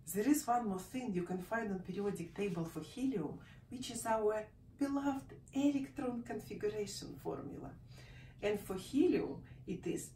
There is one more thing you can find on periodic table for helium, which is our beloved electron configuration formula. And for helium, it is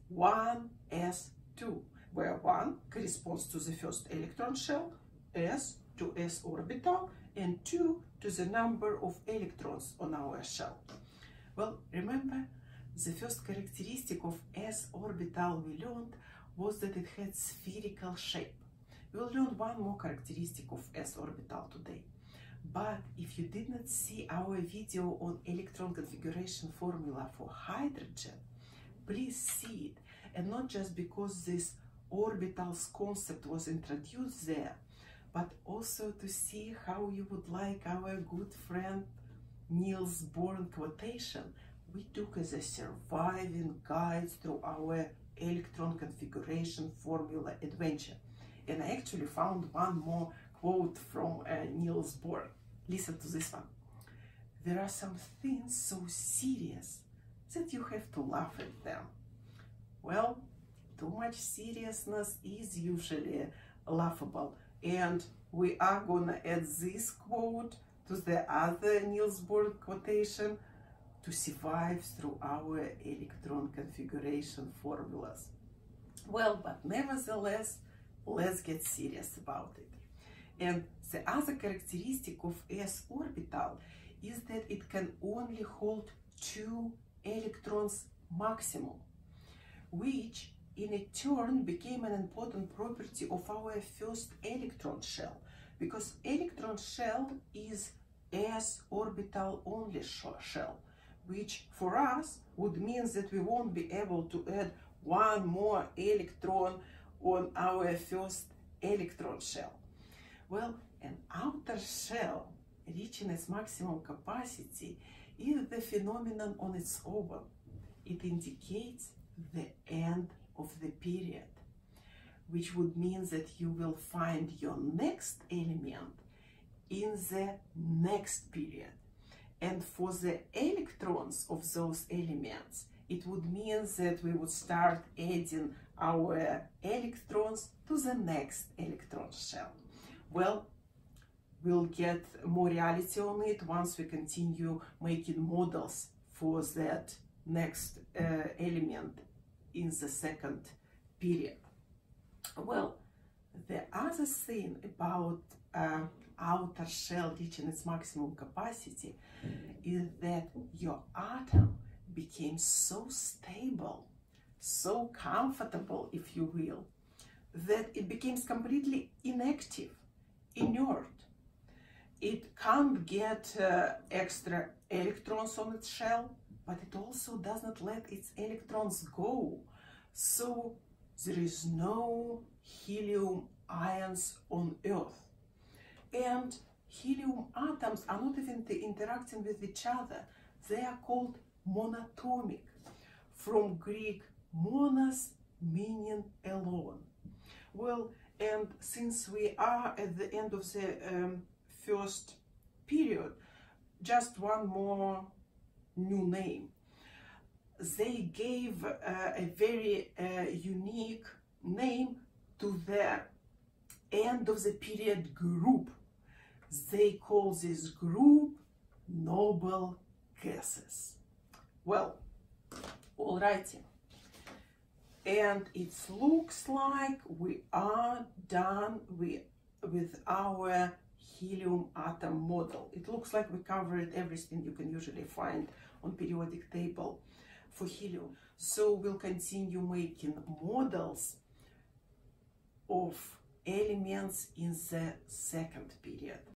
1s2, where 1 corresponds to the first electron shell, s to s orbital, and 2 to the number of electrons on our shell. Well, remember, the first characteristic of s orbital we learned was that it had spherical shape. We'll learn one more characteristic of s orbital today. But if you did not see our video on electron configuration formula for hydrogen, please see it, and not just because this orbitals concept was introduced there, but also to see how you would like our good friend Niels Bohr quotation we took as a surviving guide through our electron configuration formula adventure. And I actually found one more quote from Niels Bohr. Listen to this one. There are some things so serious that you have to laugh at them. Well, too much seriousness is usually laughable. And we are gonna add this quote to the other Niels Bohr quotation to survive through our electron configuration formulas. Well, but nevertheless, let's get serious about it. And the other characteristic of s orbital is that it can only hold 2 electrons maximum, which in a turn became an important property of our first electron shell, because electron shell is s orbital only shell, which for us would mean that we won't be able to add one more electron on our first electron shell. Well, an outer shell reaching its maximum capacity is the phenomenon on its own. It indicates the end of the period, which would mean that you will find your next element in the next period. And for the electrons of those elements, it would mean that we would start adding our electrons to the next electron shell. Well, we'll get more reality on it once we continue making models for that next element in the second period. Well, the other thing about outer shell reaching its maximum capacity is that your atom became so stable, so comfortable, if you will, that it becomes completely inactive, inert. It can't get extra electrons on its shell, but it also does not let its electrons go. So there is no helium ions on Earth. And helium atoms are not even interacting with each other. They are called monatomic, from Greek monos, meaning alone. Well, and since we are at the end of the first period, just one more new name. They gave a very unique name to the end of the period group. They call this group noble gases. Well, alrighty. And it looks like we are done with our helium atom model. It looks like we covered everything you can usually find on periodic table for helium. So we'll continue making models of elements in the second period.